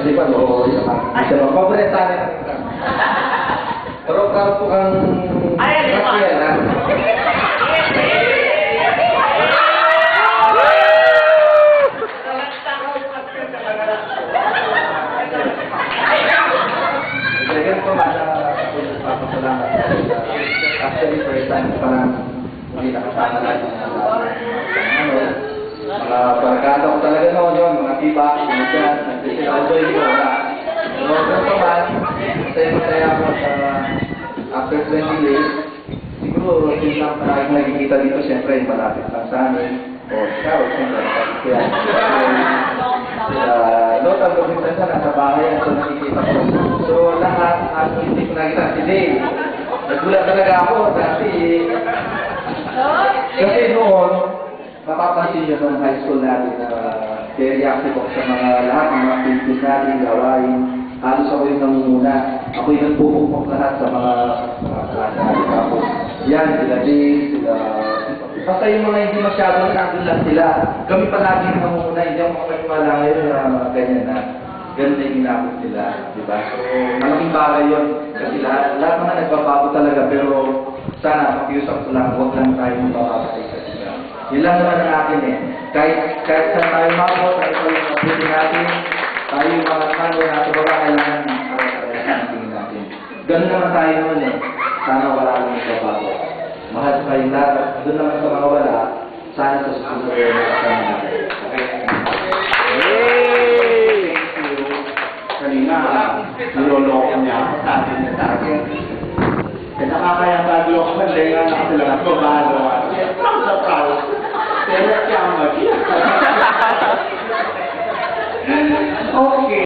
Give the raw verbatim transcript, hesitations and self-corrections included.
Sipan, oo, isa ka. Isa ka. Paborito tayo. Pero karo po kang... Ay, Rafael, ha? Ganyan po, papasalamat. Actually, first time parang hindi nakasama natin. Ano, mga barkada ko talaga noon yun, mga tiba, mga dyan, nagsisila ako doon, hindi ko wala. So, ganito man, masaya-masaya ako sa after twenty days. Siguro, yung lang parang nakikita dito, siyempre, yung malapit lang sa amin. O, ikaw, siyempre, kaya. Local government na nasa bahay, so nakikita ko. So, lahat, at hindi ko nakita, si Dave. Nagulat talaga ako, dati, kasi noon, mapapansin nyo nung high school natin na uh, very active ako sa mga lahat ng mga activities natin, gawain. Halos ako yung namumuna. Ako yung nagpupukpok lahat sa mga mga klase natin. Tapos, yan, sila Dave, sila... Basta yung mga hindi masyadong nandun lang sila. Kami palagi yung namumuna, hindi ako makapagpala ngayon na mga ganyan na ganun na yung ginapos sila, di ba? So, malaking bagay yun. Kasi lahat, lahat naman nagbabago talaga, pero sana, pakiusap ko lang, huwag lang tayo mababasay sa sila. Yun lang naman ang akin eh. Kahit, kahit saan tayo mako, kahit tayo mabuti natin, tayo yung mga kano natin, wala kailangan ng para-para sa tingin natin. Ganun naman tayo naman eh. Sana wala lang nagbabago. Mahal sa kayong lahat. Doon naman sa mga wala, sana sa susunod na kasama natin. Okay? Kanina, niloloko niya ako sa atin niya sa akin. Eh, nakakaya tagloko, hindi nga nakasilang ako, bahala